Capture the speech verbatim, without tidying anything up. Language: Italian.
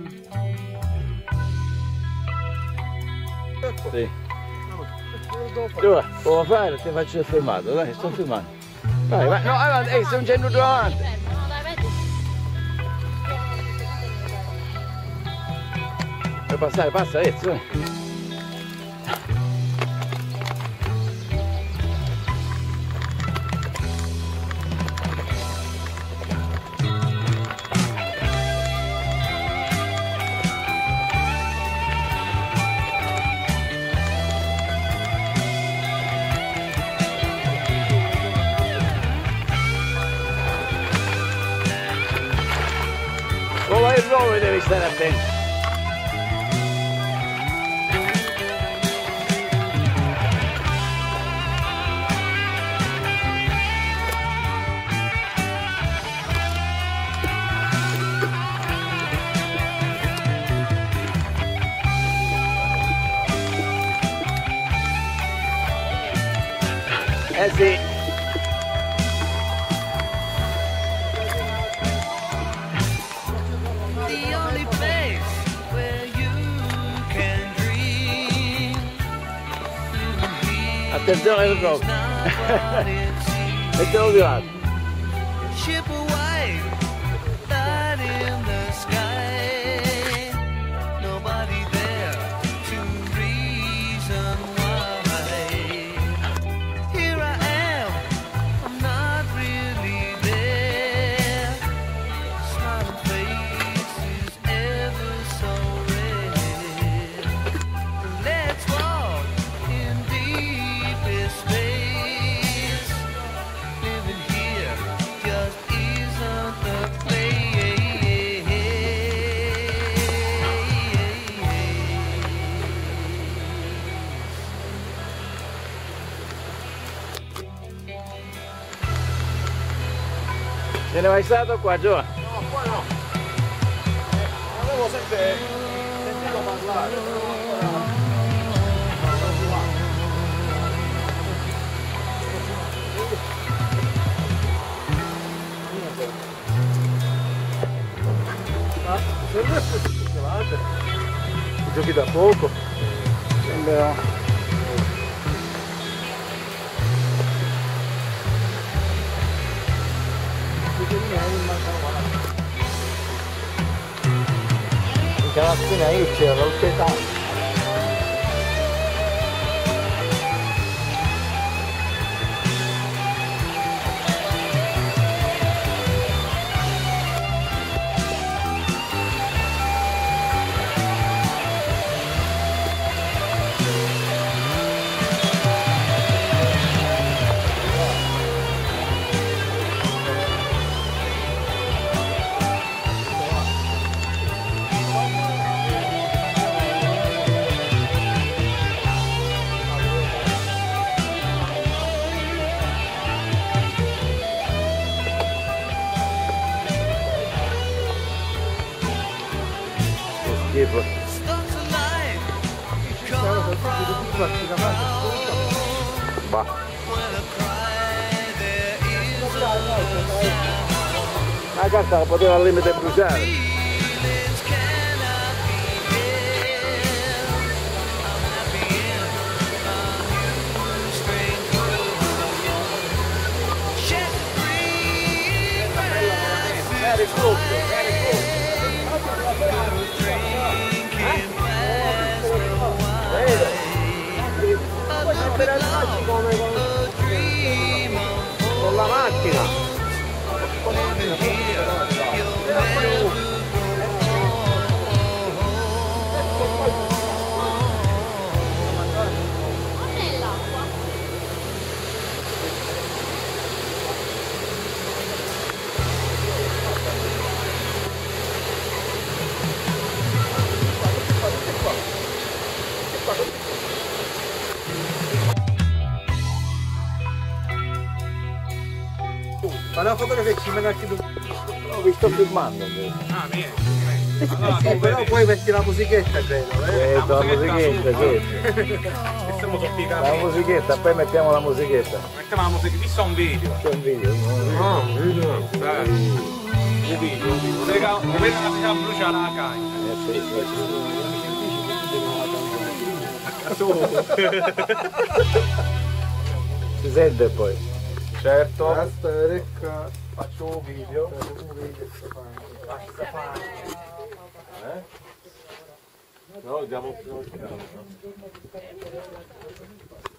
Sì. Dove? Può fare? Ti faccio il filmato, dai, sto filmando. Vai, vai, no, avanti, ehi, sto facendo tu avanti. Puoi passare, passa, adesso. Come il nome devi stare attento. Eh sì. Attenzione al troppo. Mettiamo di lato. Se ne vai stato qua, Gio? No, qua no. Eh, avevo sempre sentito parlare, però ancora... Ma se non è possibile, giochi da poco. Sembra... Perché alla fine io c'ero tutte tante. Schifo. Bah. La carta la poteva al limite bruciare. Very cool, very cool. Con la macchina. Ma la fotografia ci mette anche tu. No, vi sto filmando. Ah, vieni, vieni. Allora, sì, però poi metti la musichetta, credo. Eh? Eh, la musichetta, sì. Stiamo soppicando. La musichetta, poi mettiamo la musichetta. Mettiamo la musichetta, qui sta un video. C'è un video. No, un video. Dai. Un video, un video. Come la facciamo bruciare la cagna. sì, si sente poi. Certo. Basta, recca. Faccio un video. Un video sto facendo. Basta fare. Eh? No, diamo più.